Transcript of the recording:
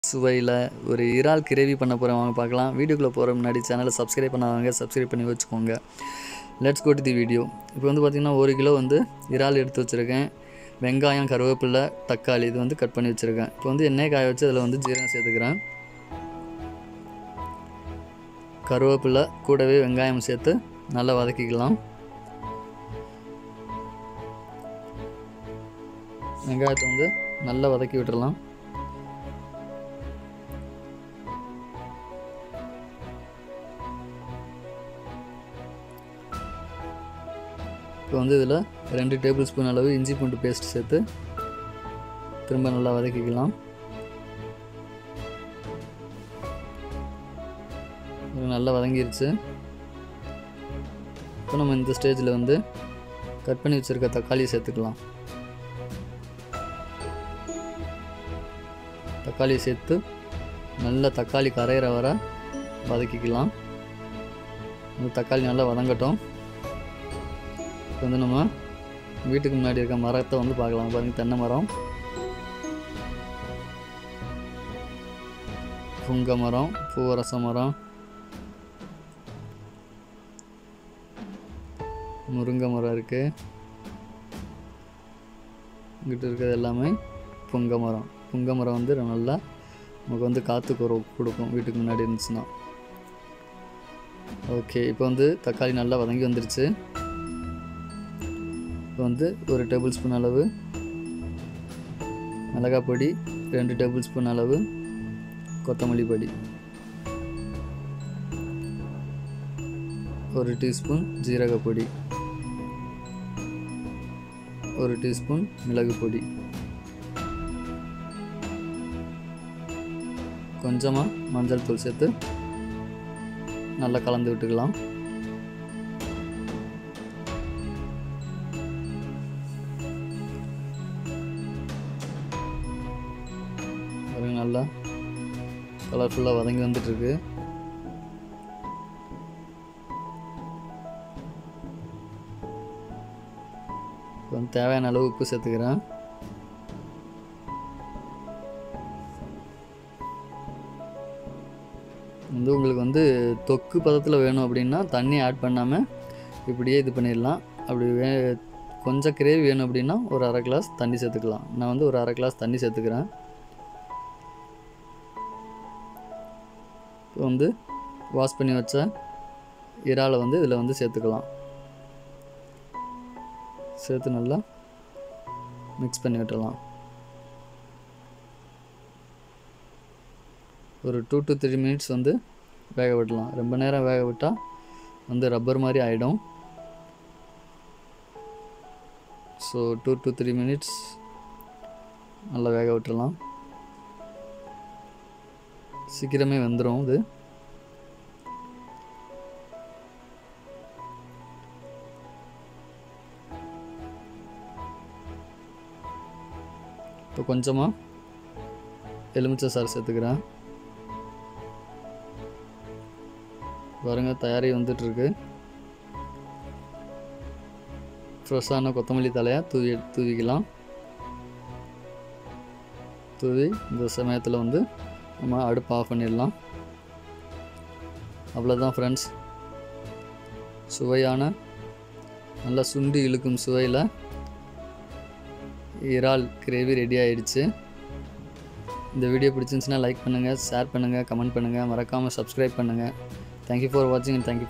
சுவையில் ஒரு இறால் கிரேவி பண்ண போகிறேன், வாங்க பார்க்கலாம். வீடியோக்குள்ளே போகிற முன்னாடி சேனலை சப்ஸ்கிரைப் பண்ணாதவங்க சப்ஸ்கிரைப் பண்ணி வச்சுக்கோங்க. Let's go to the video. இப்போ வந்து பார்த்திங்கன்னா 1 கிலோ வந்து இறால் எடுத்து வச்சுருக்கேன். வெங்காயம், கருவேப்பிலை, தக்காளி இது வந்து கட் பண்ணி வச்சுருக்கேன். இப்போ வந்து எண்ணெய் காய வச்சு அதில் வந்து ஜீரகம் சேர்த்துக்கிறேன். கருவேப்பிலை கூடவே வெங்காயம் சேர்த்து நல்லா வதக்கிக்கலாம். வெங்காயத்தை வந்து நல்லா வதக்கி விட்டுடலாம். இப்போ வந்து இதில் 2 டேபிள் ஸ்பூன் அளவு இஞ்சி பூண்டு பேஸ்ட் சேர்த்து திரும்ப நல்லா வதக்கிக்கலாம். நல்லா வதங்கிருச்சு. இப்போ நம்ம இந்த ஸ்டேஜில் வந்து கட் பண்ணி வச்சுருக்க தக்காளி சேர்த்துக்கலாம். தக்காளி சேர்த்து நல்லா தக்காளி கரையிற வர வதக்கிக்கலாம். இந்த தக்காளி நல்லா வதங்கட்டும். இப்போ வந்து நம்ம வீட்டுக்கு முன்னாடி இருக்க மரத்தை வந்து பார்க்கலாம். பாருங்கள், தென்னை மரம், புங்க மரம், பூவரச மரம், முருங்கை மரம் இருக்குது. இங்கிட்ட இருக்கிறது எல்லாமே புங்க மரம். புங்க மரம் வந்து நல்லா நமக்கு வந்து காற்று கொடுக்கும் வீட்டுக்கு முன்னாடி இருந்துச்சுன்னா. ஓகே, இப்போ வந்து தக்காளி நல்லா வதங்கி வந்துருச்சு. இப்போ வந்து 1 டேபிள் ஸ்பூன் அளவு மிளகாய் பொடி, 2 டேபிள் ஸ்பூன் அளவு கொத்தமல்லி பொடி, 1 டீஸ்பூன் ஜீரக பொடி, 1 டீஸ்பூன் மிளகு பொடி, கொஞ்சமாக மஞ்சள் தூள் சேர்த்து நல்லா கலந்து விட்டுக்கலாம். நல்லா கலர்ஃபுல்லாக வதங்கி வந்துட்டுருக்கு. இப்போ வந்து தேவையான அளவு உப்பு சேர்த்துக்கிறேன். வந்து உங்களுக்கு வந்து தொக்கு பதத்தில் வேணும் அப்படின்னா தண்ணி ஆட் பண்ணாமல் இப்படியே இது பண்ணிடலாம். அப்படி கொஞ்சம் கிரேவி வேணும் அப்படின்னா ஒரு 1/2 கிளாஸ் தண்ணி சேர்த்துக்கலாம். நான் வந்து ஒரு 1/2 கிளாஸ் தண்ணி சேர்த்துக்கிறேன். இப்போ வந்து வாஷ் பண்ணி வச்ச இறாலை வந்து இதில் வந்து சேர்த்துக்கலாம். சேர்த்து நல்லா மிக்ஸ் பண்ணி விட்டுடலாம். ஒரு 2 to 3 மினிட்ஸ் வந்து வேக விடலாம். ரொம்ப நேரம் வேக விட்டால் வந்து ரப்பர் மாதிரி ஆகிடும். ஸோ 2 to 3 மினிட்ஸ் நல்லா வேக விட்டுடலாம். சீக்கிரமே வெந்துடும் இது. இப்போ கொஞ்சமாக எலுமிச்சை சாறு சேர்த்துக்கிறேன். பாருங்க, தயாரி வந்துட்டுருக்கு. ஃப்ரெஷ்ஷான கொத்தமல்லி தலையை தூவிக்கலாம். தூவி இந்த சமயத்தில் வந்து நம்ம அடுப்பு ஆஃப் பண்ணிடலாம். அவ்வளோதான் ஃப்ரெண்ட்ஸ், சுவையான நல்லா சுண்டி இழுக்கும் சுவையில் இறால் கிரேவி ரெடி ஆகிடுச்சு. இந்த வீடியோ பிடிச்சிருந்துச்சுன்னா லைக் பண்ணுங்கள், ஷேர் பண்ணுங்கள், கமெண்ட் பண்ணுங்கள், மறக்காமல் சப்ஸ்கிரைப் பண்ணுங்கள். தேங்க்யூ ஃபார் வாட்சிங் அண்ட் தேங்க்யூ.